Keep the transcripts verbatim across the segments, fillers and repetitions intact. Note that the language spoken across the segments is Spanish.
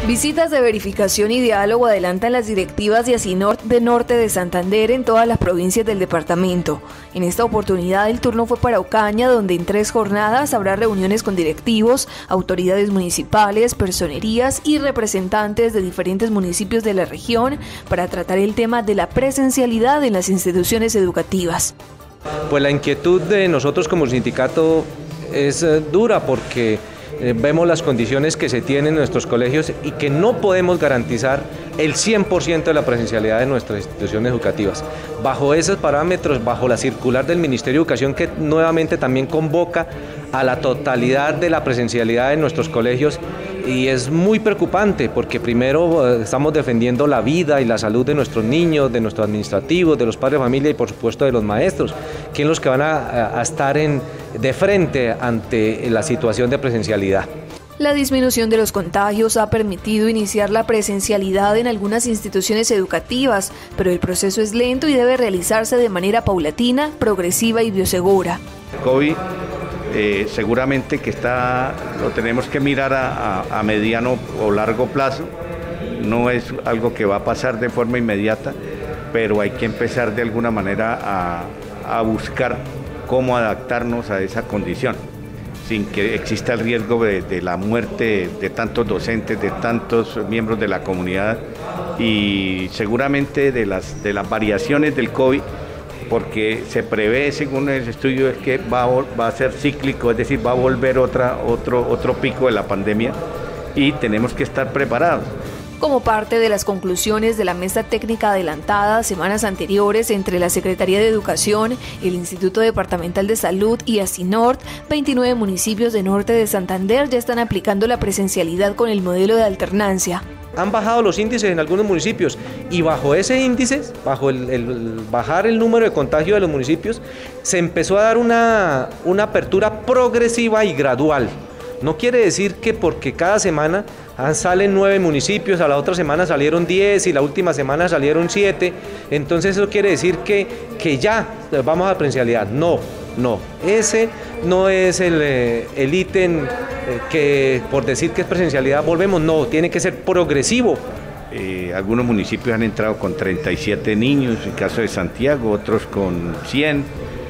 Visitas de verificación y diálogo adelantan las directivas de Asinort de Norte de Santander en todas las provincias del departamento. En esta oportunidad el turno fue para Ocaña, donde en tres jornadas habrá reuniones con directivos, autoridades municipales, personerías y representantes de diferentes municipios de la región para tratar el tema de la presencialidad en las instituciones educativas. Pues la inquietud de nosotros como sindicato es dura porque Eh, vemos las condiciones que se tienen en nuestros colegios y que no podemos garantizar el cien por ciento de la presencialidad de nuestras instituciones educativas. Bajo esos parámetros, bajo la circular del Ministerio de Educación, que nuevamente también convoca a la totalidad de la presencialidad en nuestros colegios, y es muy preocupante porque primero eh, estamos defendiendo la vida y la salud de nuestros niños, de nuestros administrativos, de los padres de familia y por supuesto de los maestros, que son los que van a, a estar en, de frente ante la situación de presencialidad. La disminución de los contagios ha permitido iniciar la presencialidad en algunas instituciones educativas, pero el proceso es lento y debe realizarse de manera paulatina, progresiva y biosegura. COVID eh, seguramente que está, lo tenemos que mirar a, a, a mediano o largo plazo, no es algo que va a pasar de forma inmediata, pero hay que empezar de alguna manera a, a buscar cómo adaptarnos a esa condición, sin que exista el riesgo de, de la muerte de tantos docentes, de tantos miembros de la comunidad y seguramente de las, de las variaciones del COVID, porque se prevé, según el estudio, es que va a, va a ser cíclico, es decir, va a volver otra, otro, otro pico de la pandemia y tenemos que estar preparados. Como parte de las conclusiones de la mesa técnica adelantada semanas anteriores entre la Secretaría de Educación, el Instituto Departamental de Salud y Asinort, veintinueve municipios de Norte de Santander ya están aplicando la presencialidad con el modelo de alternancia. Han bajado los índices en algunos municipios y bajo ese índice, bajo el, el bajar el número de contagio de los municipios, se empezó a dar una, una apertura progresiva y gradual. No quiere decir que porque cada semana salen nueve municipios, a la otra semana salieron diez y la última semana salieron siete, entonces eso quiere decir que, que ya vamos a presencialidad. No, no, ese no es el, el ítem que por decir que es presencialidad volvemos, no, tiene que ser progresivo. Eh, algunos municipios han entrado con treinta y siete niños, en el caso de Santiago, otros con cien,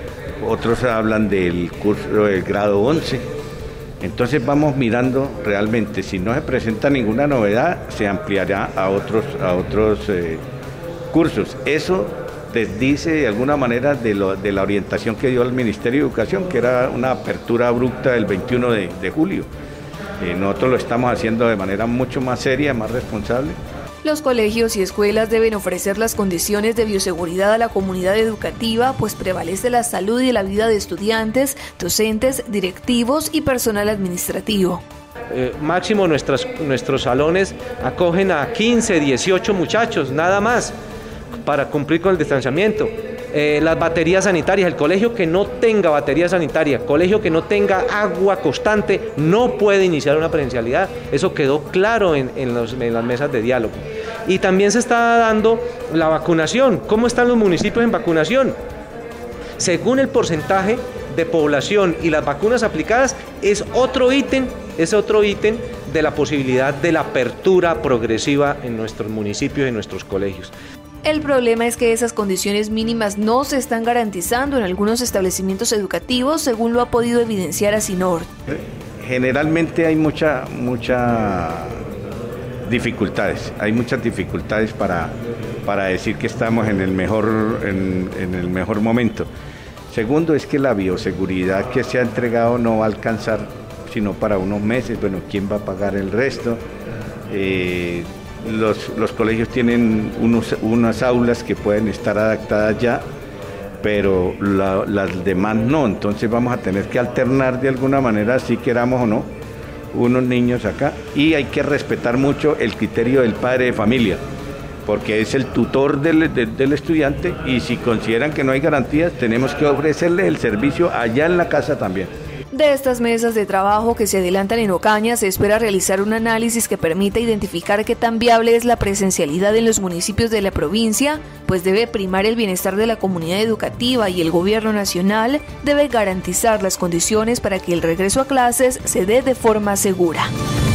otros hablan del curso del grado once. Entonces vamos mirando realmente, si no se presenta ninguna novedad, se ampliará a otros, a otros eh, cursos. Eso desdice de alguna manera de, lo, de la orientación que dio el Ministerio de Educación, que era una apertura abrupta del veintiuno de, de julio. Eh, nosotros lo estamos haciendo de manera mucho más seria, más responsable. Los colegios y escuelas deben ofrecer las condiciones de bioseguridad a la comunidad educativa, pues prevalece la salud y la vida de estudiantes, docentes, directivos y personal administrativo. Eh, máximo nuestras, nuestros salones acogen a quince, dieciocho muchachos, nada más, para cumplir con el distanciamiento. Eh, las baterías sanitarias, el colegio que no tenga batería sanitaria, colegio que no tenga agua constante, no puede iniciar una presencialidad. Eso quedó claro en, en, los, en las mesas de diálogo. Y también se está dando la vacunación. ¿Cómo están los municipios en vacunación? Según el porcentaje de población y las vacunas aplicadas, es otro ítem, es otro ítem de la posibilidad de la apertura progresiva en nuestros municipios y en nuestros colegios. El problema es que esas condiciones mínimas no se están garantizando en algunos establecimientos educativos, según lo ha podido evidenciar Asinort. Generalmente hay mucha, mucha dificultades, hay muchas dificultades para, para decir que estamos en el mejor, en, en el mejor momento. Segundo es que la bioseguridad que se ha entregado no va a alcanzar sino para unos meses. Bueno, ¿quién va a pagar el resto? Eh, Los, los colegios tienen unos, unas aulas que pueden estar adaptadas ya, pero la, las demás no, entonces vamos a tener que alternar de alguna manera, si queramos o no, unos niños acá, y hay que respetar mucho el criterio del padre de familia, porque es el tutor del, del, del estudiante, y si consideran que no hay garantías, tenemos que ofrecerle el servicio allá en la casa también. De estas mesas de trabajo que se adelantan en Ocaña, se espera realizar un análisis que permita identificar qué tan viable es la presencialidad en los municipios de la provincia, pues debe primar el bienestar de la comunidad educativa y el gobierno nacional debe garantizar las condiciones para que el regreso a clases se dé de forma segura.